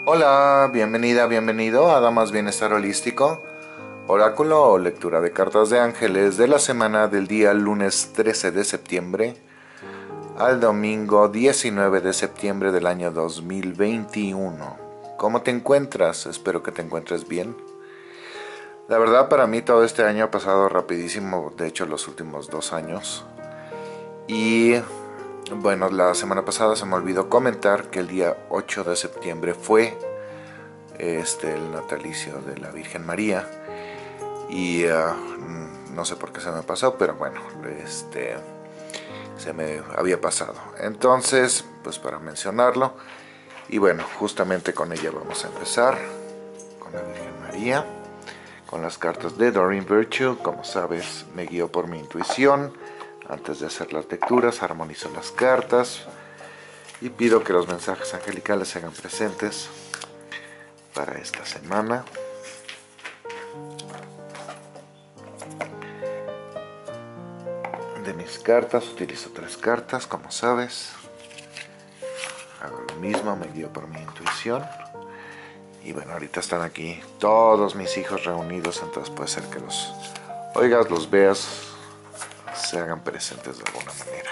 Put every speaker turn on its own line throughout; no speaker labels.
Hola, bienvenida, bienvenido a Damas Bienestar Holístico, oráculo o lectura de cartas de ángeles de la semana del día lunes 13 de septiembre al domingo 19 de septiembre del año 2021. ¿Cómo te encuentras? Espero que te encuentres bien. La verdad, para mí todo este año ha pasado rapidísimo, de hecho los últimos 2 años. Y bueno, la semana pasada se me olvidó comentar que el día 8 de septiembre fue el natalicio de la Virgen María. Y no sé por qué se me pasó, pero bueno, se me había pasado. Entonces, pues para mencionarlo. Y bueno, justamente con ella vamos a empezar, con la Virgen María, con las cartas de Doreen Virtue. Como sabes, me guío por mi intuición. Antes de hacer las lecturas, armonizo las cartas y pido que los mensajes angelicales se hagan presentes para esta semana. De mis cartas, utilizo 3 cartas, como sabes. Hago lo mismo, me guío por mi intuición. Y bueno, ahorita están aquí todos mis hijos reunidos, entonces puede ser que los oigas, los veas, se hagan presentes de alguna manera.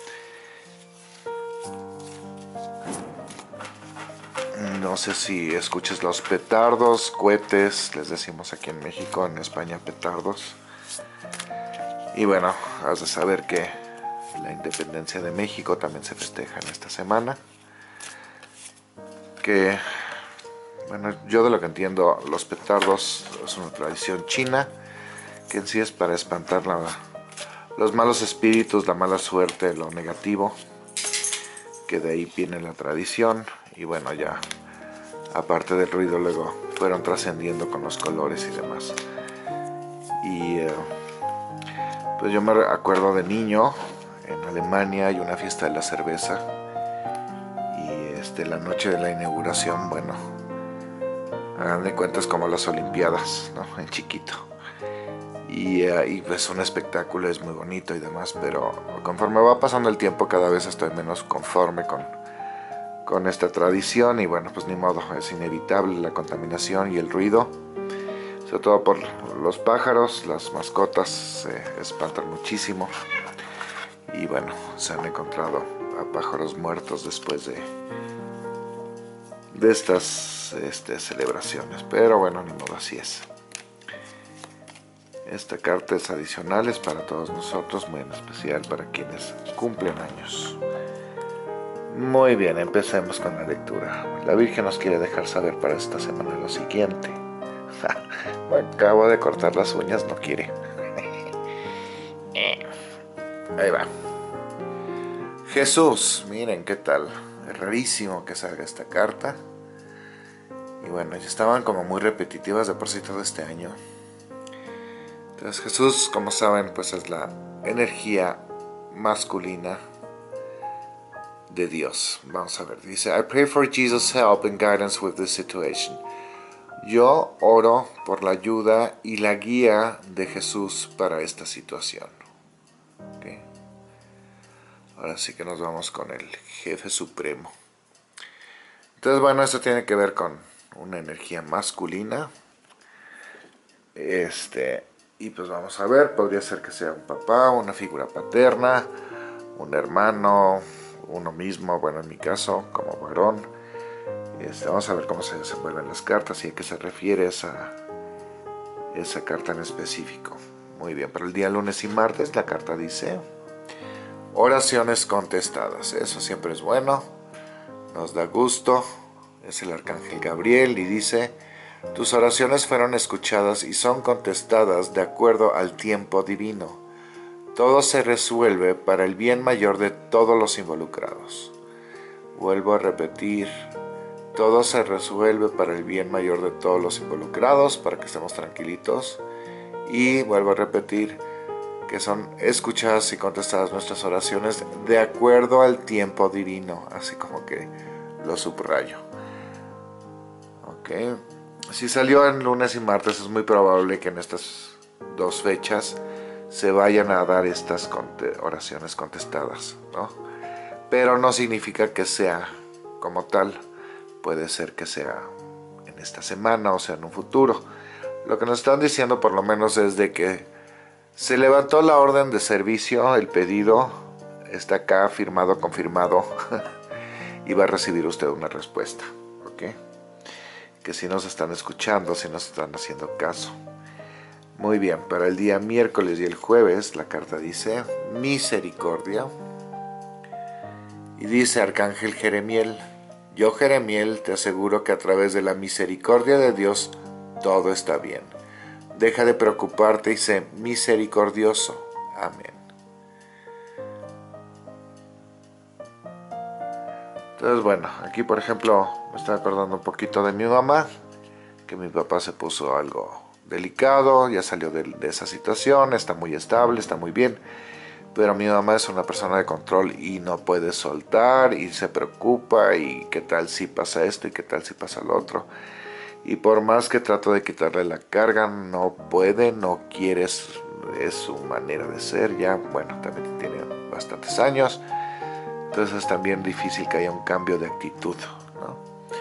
No sé si escuches los petardos, cohetes, les decimos aquí en México, en España petardos. Y bueno, has de saber que la independencia de México también se festeja en esta semana. Que, bueno, yo de lo que entiendo, los petardos es una tradición china, que en sí es para espantar los malos espíritus, la mala suerte, lo negativo, que de ahí viene la tradición. Y bueno, ya aparte del ruido luego fueron trascendiendo con los colores y demás. Y pues yo me acuerdo de niño, en Alemania hay una fiesta de la cerveza y la noche de la inauguración, bueno, hagan de cuentas como las olimpiadas, ¿no? En chiquito. Y pues un espectáculo, es muy bonito y demás, pero conforme va pasando el tiempo cada vez estoy menos conforme con esta tradición. Y bueno, pues ni modo, es inevitable la contaminación y el ruido, sobre todo por los pájaros. Las mascotas se espantan muchísimo y bueno, se han encontrado a pájaros muertos después de estas celebraciones, pero bueno, ni modo, así es. Esta carta es adicional, es para todos nosotros, muy en especial para quienes cumplen años. Muy bien, empecemos con la lectura. La Virgen nos quiere dejar saber para esta semana lo siguiente. Me acabo de cortar las uñas, no quiere. Ahí va. Jesús, miren qué tal. Es rarísimo que salga esta carta. Y bueno, ya estaban como muy repetitivas de por sí todo este año. Entonces Jesús, como saben, pues es la energía masculina de Dios. Vamos a ver, dice: I pray for Jesus' help and guidance with this situation. Yo oro por la ayuda y la guía de Jesús para esta situación. ¿Okay? Ahora sí que nos vamos con el jefe supremo. Entonces, bueno, esto tiene que ver con una energía masculina. Y pues vamos a ver, podría ser que sea un papá, una figura paterna, un hermano, uno mismo, bueno, en mi caso, como varón. Vamos a ver cómo se desenvuelven las cartas y a qué se refiere esa carta en específico. Muy bien, para el día lunes y martes la carta dice: oraciones contestadas. Eso siempre es bueno, nos da gusto. Es el arcángel Gabriel y dice: tus oraciones fueron escuchadas y son contestadas de acuerdo al tiempo divino. Todo se resuelve para el bien mayor de todos los involucrados. Vuelvo a repetir: todo se resuelve para el bien mayor de todos los involucrados, para que estemos tranquilitos. Y vuelvo a repetir que son escuchadas y contestadas nuestras oraciones de acuerdo al tiempo divino, así como que lo subrayo. Ok. Si salió en lunes y martes, es muy probable que en estas 2 fechas se vayan a dar estas oraciones contestadas, ¿no? Pero no significa que sea como tal. puede ser que sea en esta semana o sea en un futuro. Lo que nos están diciendo por lo menos es de que se levantó la orden de servicio, el pedido está acá firmado, confirmado y va a recibir usted una respuesta, ¿ok? Que si nos están escuchando, si nos están haciendo caso. Muy bien, para el día miércoles y el jueves la carta dice misericordia y dice Arcángel Jeremiel: yo Jeremiel te aseguro que a través de la misericordia de Dios todo está bien. Deja de preocuparte y sé misericordioso. Amén. Entonces bueno, aquí por ejemplo me estoy acordando un poquito de mi mamá, que mi papá se puso algo delicado, ya salió de esa situación, está muy estable, está muy bien, pero mi mamá es una persona de control y no puede soltar y se preocupa y qué tal si pasa esto y qué tal si pasa lo otro. Y por más que trato de quitarle la carga, no puede, no quiere, es su manera de ser, ya, bueno, también tiene bastantes años, entonces es también difícil que haya un cambio de actitud, ¿no?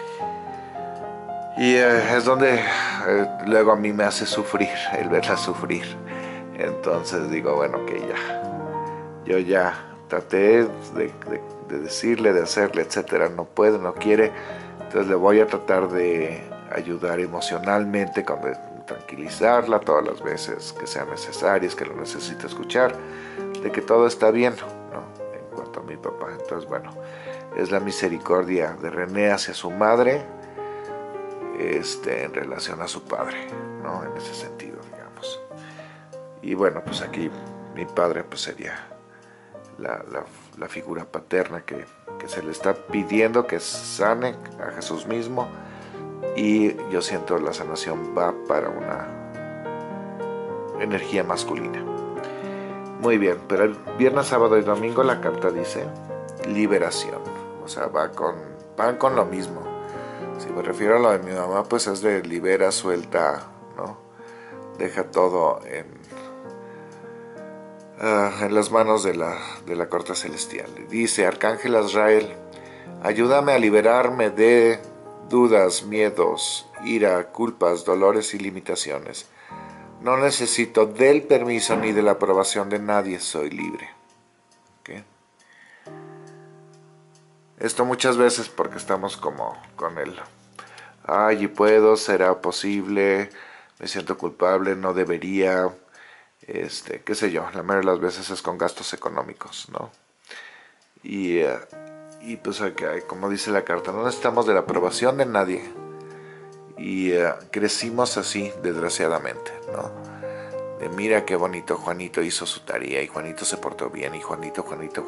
Y es donde luego a mí me hace sufrir, el verla sufrir. Entonces digo, bueno, que yo ya traté de decirle, de hacerle, etcétera, no puede, no quiere, entonces le voy a tratar de ayudar emocionalmente, tranquilizarla todas las veces que sean necesarias, que lo necesite escuchar, de que todo está bien, ¿no? En cuanto a mi papá. Entonces bueno, es la misericordia de René hacia su madre, en relación a su padre, ¿no? En ese sentido, digamos. Y bueno, pues aquí mi padre pues sería la figura paterna que se le está pidiendo que sane a Jesús mismo, y yo siento la sanación va para una energía masculina. Muy bien, pero el viernes, sábado y domingo la carta dice liberación, o sea, van con lo mismo. Si me refiero a lo de mi mamá, pues es de libera, suelta, ¿no? Deja todo en las manos de la corte celestial. Dice Arcángel Azrael: ayúdame a liberarme de dudas, miedos, ira, culpas, dolores y limitaciones. No necesito del permiso ni de la aprobación de nadie, soy libre. ¿Okay? Esto muchas veces porque estamos como con él. Ay, y puedo, será posible, me siento culpable, no debería, qué sé yo, la mayoría de las veces es con gastos económicos, ¿no? Y pues como dice la carta, no necesitamos de la aprobación de nadie. Y crecimos así, desgraciadamente, ¿no? De mira qué bonito Juanito hizo su tarea, y Juanito se portó bien, y Juanito.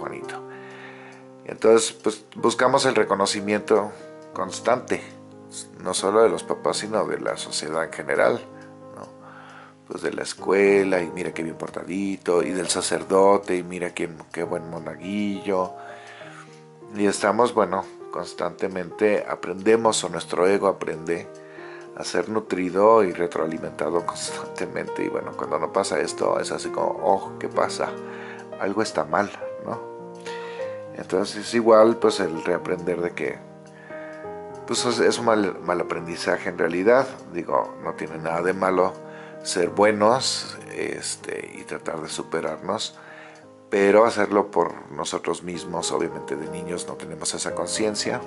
Y entonces, pues buscamos el reconocimiento constante, no solo de los papás, sino de la sociedad en general, ¿no? Pues de la escuela, y mira qué bien portadito, y del sacerdote, y mira qué buen monaguillo. Y estamos, bueno, constantemente aprendemos, o nuestro ego aprende a ser nutrido y retroalimentado constantemente. Y bueno, cuando no pasa esto, es así como, oh, ¿qué pasa? Algo está mal, ¿no? Entonces es igual, pues el reaprender de que pues es un mal aprendizaje en realidad. Digo, no tiene nada de malo ser buenos, y tratar de superarnos, pero hacerlo por nosotros mismos. Obviamente de niños no tenemos esa conciencia.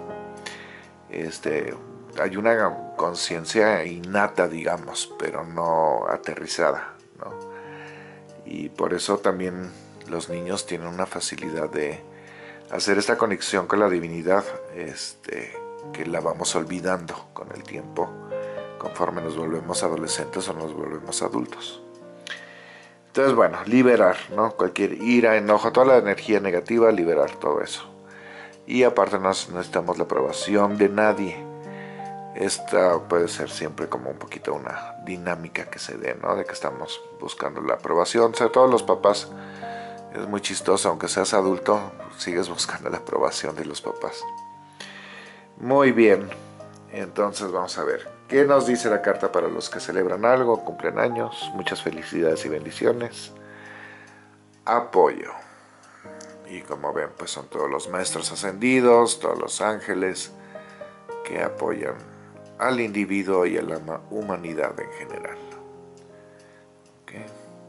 Hay una conciencia innata, digamos, pero no aterrizada, ¿no? Y por eso también los niños tienen una facilidad de hacer esta conexión con la divinidad, que la vamos olvidando con el tiempo, conforme nos volvemos adolescentes o nos volvemos adultos. Entonces, bueno, liberar, ¿no? Cualquier ira, enojo, toda la energía negativa, liberar todo eso. Y aparte no necesitamos la aprobación de nadie. Esta puede ser siempre como un poquito una dinámica que se dé, ¿no? De que estamos buscando la aprobación. Sobre todo los papás. Es muy chistoso, aunque seas adulto, sigues buscando la aprobación de los papás. Muy bien. Entonces vamos a ver. ¿Qué nos dice la carta para los que celebran algo, cumplen años? Muchas felicidades y bendiciones. Apoyo. Y como ven, pues son todos los maestros ascendidos, todos los ángeles, que apoyan al individuo y a la humanidad en general. ¿Okay?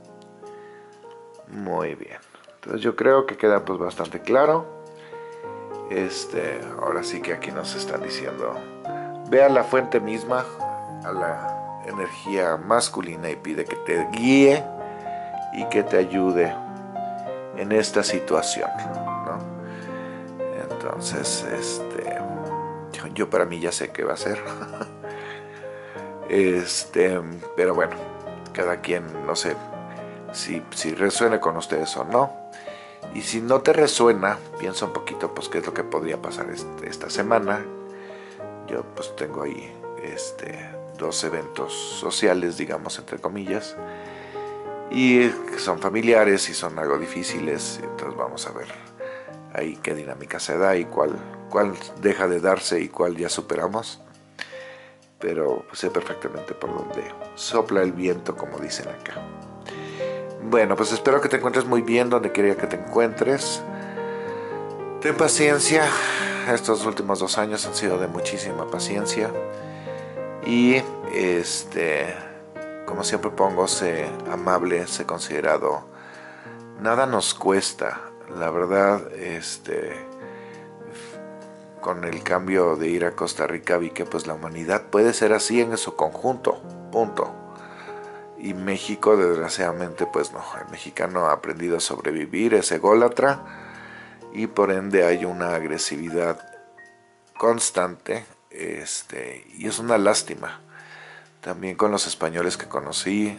Muy bien. Entonces yo creo que queda pues bastante claro. Ahora sí que aquí nos están diciendo, ve a la fuente misma, a la energía masculina, y pide que te guíe y que te ayude en esta situación, ¿no? Entonces, yo para mí ya sé qué va a ser. Pero bueno, cada quien, no sé si resuene con ustedes o no. Y si no te resuena, piensa un poquito pues qué es lo que podría pasar esta semana. Yo pues tengo ahí 2 eventos sociales, digamos, entre comillas, y son familiares y son algo difíciles. Entonces vamos a ver ahí qué dinámica se da y cuál deja de darse y cuál ya superamos. Pero pues sé perfectamente por dónde sopla el viento, como dicen acá. Bueno, pues espero que te encuentres muy bien donde quiera que te encuentres. Ten paciencia. Estos últimos 2 años han sido de muchísima paciencia. Y como siempre pongo, sé amable, sé considerado. Nada nos cuesta. La verdad, con el cambio de ir a Costa Rica vi que pues la humanidad puede ser así en su conjunto. Punto. Y México, desgraciadamente, pues no. El mexicano ha aprendido a sobrevivir, es ególatra, y por ende hay una agresividad constante, y es una lástima. También con los españoles que conocí,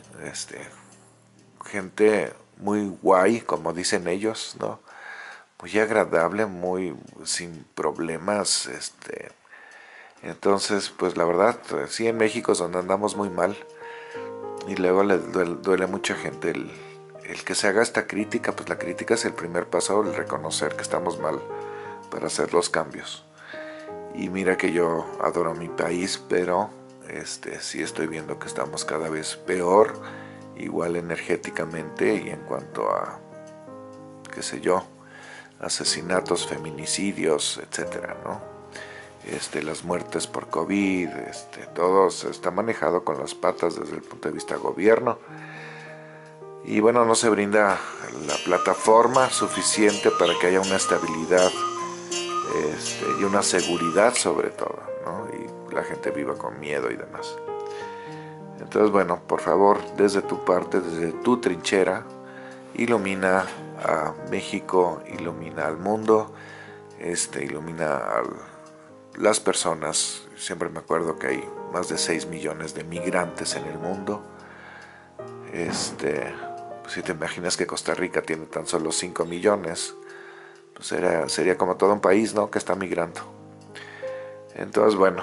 gente muy guay, como dicen ellos, ¿no? Muy agradable, muy sin problemas, Entonces, pues la verdad, sí, en México es donde andamos muy mal. Y luego le duele a mucha gente el que se haga esta crítica. Pues la crítica es el primer paso, el reconocer que estamos mal para hacer los cambios. Y mira que yo adoro mi país, pero sí estoy viendo que estamos cada vez peor, igual energéticamente y en cuanto a, qué sé yo, asesinatos, feminicidios, etcétera, ¿no? Las muertes por COVID, todo se está manejado con las patas desde el punto de vista gobierno. Y bueno, no se brinda la plataforma suficiente para que haya una estabilidad y una seguridad sobre todo, ¿no? Y la gente viva con miedo y demás. Entonces, bueno, por favor, desde tu parte, desde tu trinchera, ilumina a México, ilumina al mundo, ilumina a las personas. Siempre me acuerdo que hay más de 6 millones de migrantes en el mundo. Pues si te imaginas que Costa Rica tiene tan solo 5 millones, pues sería como todo un país, ¿no?, que está migrando. Entonces, bueno,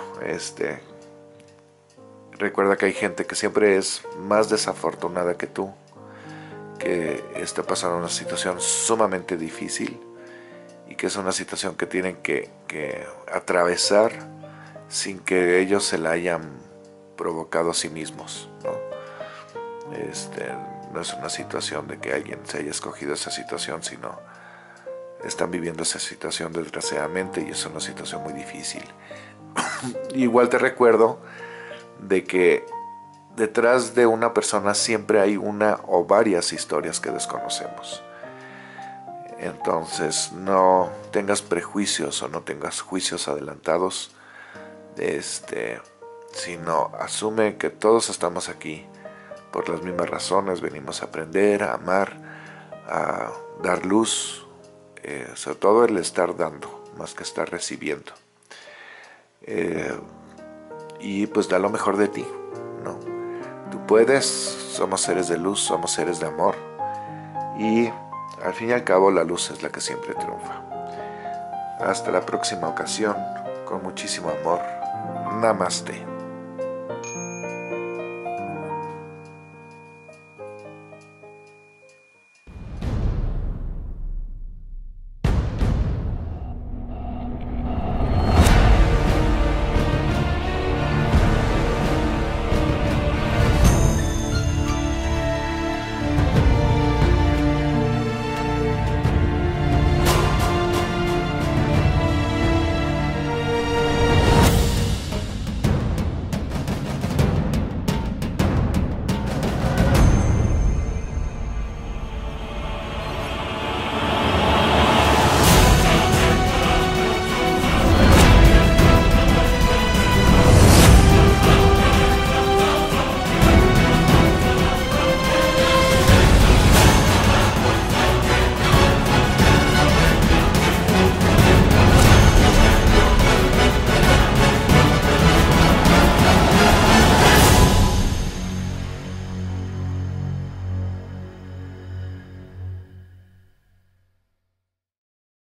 recuerda que hay gente que siempre es más desafortunada que tú, que está pasando una situación sumamente difícil y que es una situación que tienen que atravesar sin que ellos se la hayan provocado a sí mismos, ¿no? No es una situación de que alguien se haya escogido esa situación, sino están viviendo esa situación desgraciadamente, y es una situación muy difícil. Igual te recuerdo de que detrás de una persona siempre hay una o varias historias que desconocemos. Entonces no tengas prejuicios o no tengas juicios adelantados, sino asume que todos estamos aquí por las mismas razones. Venimos a aprender, a amar, a dar luz, sobre todo el estar dando más que estar recibiendo, y pues da lo mejor de ti, ¿no? Tú puedes, somos seres de luz, somos seres de amor, y al fin y al cabo la luz es la que siempre triunfa. Hasta la próxima ocasión, con muchísimo amor. Namaste.